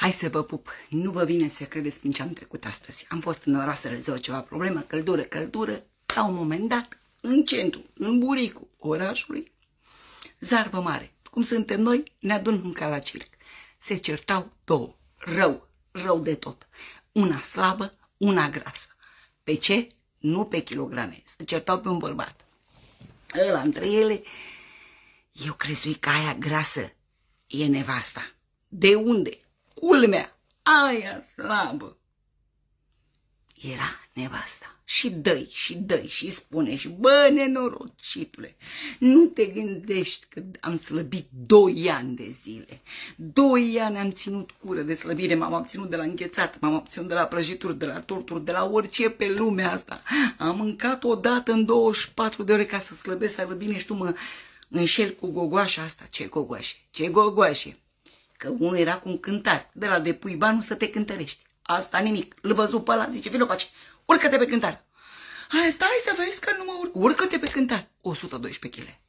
Hai să vă pup, nu vă vine să credeți prin ce am trecut astăzi. Am fost în oraș să rezolv ceva problemă, căldură, la un moment dat, în centru, în buricul orașului, zarvă mare. Cum suntem noi, ne adunăm ca la circ. Se certau două, rău de tot. Una slabă, una grasă. Pe ce? Nu pe kilograme, se certau pe un bărbat. Ăla între ele, eu crezui că aia grasă e nevasta. De unde? Culmea, aia slabă era nevasta. Și dă-i, și spune, și bă, nenorocitule, nu te gândești că am slăbit 2 ani de zile. 2 ani am ținut cură de slăbire, m-am abținut de la înghețat, m-am abținut de la prăjituri, de la torturi, de la orice pe lumea asta. Am mâncat odată în 24 de ore ca să slăbesc, să aibă bine, și tu mă înșel cu gogoașa asta. Ce gogoașe? Că unul era cu un cântar, de la de pui banul să te cântărești. Asta nimic. Îl văzut pe ăla, zice, vină coace, urcă-te pe cântar. Hai, stai să vezi că nu mă urc. Urcă-te pe cântar. 112 kg.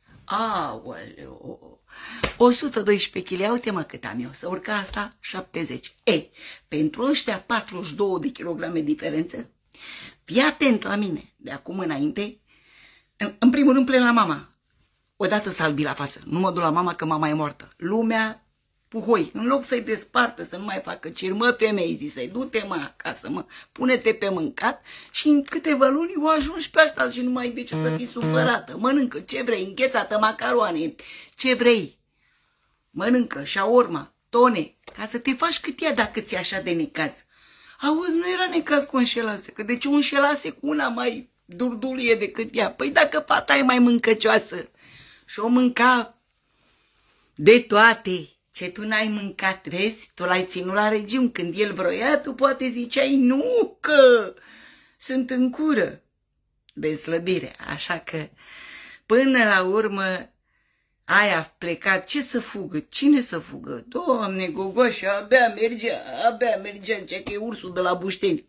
Aoleu. 112 kg, uite mă cât am eu. Să urca asta 70. Ei, pentru ăștia 42 de kilograme diferență, fii atent la mine. De acum înainte, în primul rând plec la mama. Odată salbi la față. Nu mă duc la mama că mama e moartă. Lumea puhoi, în loc să-i despartă, să nu mai facă cir, mă, femei, zise, du-te, mă, acasă, mă, pune-te pe mâncat și în câteva luni o ajungi pe asta și nu mai ai de ce să fii supărată. Mănâncă ce vrei, înghețată, macaroane, ce vrei. Mănâncă, șaorma, tone, ca să te faci cât ea dacă ți-e așa de necaz. Auzi, nu era necaz cu o înșelase, că de ce o înșelase cu una mai durdulie decât ea? Păi dacă fata e mai mâncăcioasă și o mânca de toate, ce tu n-ai mâncat, vezi? Tu l-ai ținut la regim. Când el vroia, tu poate ziceai, nu, că sunt în cură de slăbire. Așa că, până la urmă, aia a plecat. Ce să fugă? Cine să fugă? Doamne, gogoașa, abia mergea, zicea că e ursul de la Bușteni.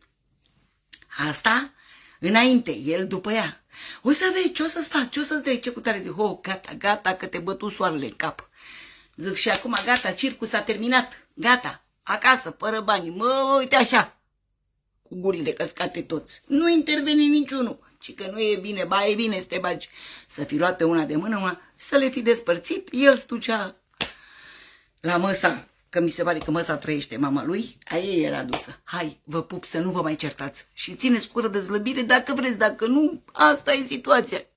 Asta înainte, el după ea. O să vezi ce o să-ți fac, ce o să-ți dai, ce cu tare. Zic, gata, că te bătu soarele în cap. Zic, și acum gata, circul s-a terminat, gata, acasă, fără bani, mă, uite așa, cu gurile căscate toți. Nu interveni niciunul, ci că nu e bine, ba e bine să te bagi. Să fi luat pe una de mână, una, să le fi despărțit, el stucea la măsa, că mi se pare că măsa trăiește mama lui, a ei era dusă. Hai, vă pup să nu vă mai certați și țineți cură de slăbire dacă vreți, dacă nu, asta e situația.